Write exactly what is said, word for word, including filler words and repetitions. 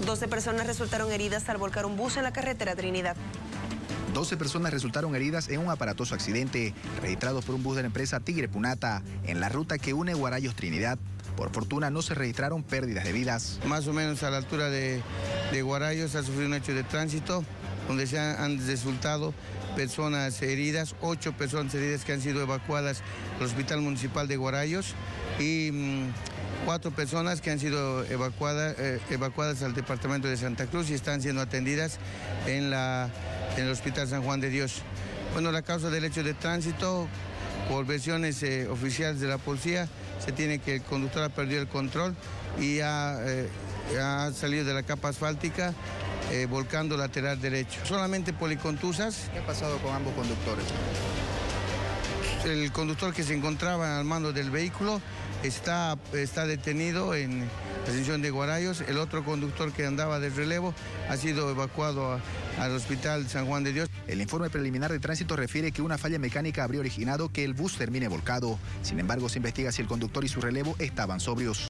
doce personas resultaron heridas al volcar un bus en la carretera Trinidad. doce personas resultaron heridas en un aparatoso accidente registrado por un bus de la empresa Tigre Punata en la ruta que une Guarayos-Trinidad. Por fortuna no se registraron pérdidas de vidas. Más o menos a la altura de, de Guarayos ha sufrido un hecho de tránsito donde se han, han resultado personas heridas, ocho personas heridas que han sido evacuadas al Hospital Municipal de Guarayos y mmm, cuatro personas que han sido evacuadas, eh, evacuadas al departamento de Santa Cruz y están siendo atendidas en, la, en el Hospital San Juan de Dios. Bueno, la causa del hecho de tránsito, por versiones eh, oficiales de la policía, se tiene que el conductor ha perdido el control y ha, eh, ha salido de la capa asfáltica eh, volcando lateral derecho. Solamente policontusas. ¿Qué ha pasado con ambos conductores? El conductor que se encontraba al mando del vehículo está, está detenido en la sección de Guarayos. El otro conductor que andaba de relevo ha sido evacuado a, al Hospital San Juan de Dios. El informe preliminar de tránsito refiere que una falla mecánica habría originado que el bus termine volcado. Sin embargo, se investiga si el conductor y su relevo estaban sobrios.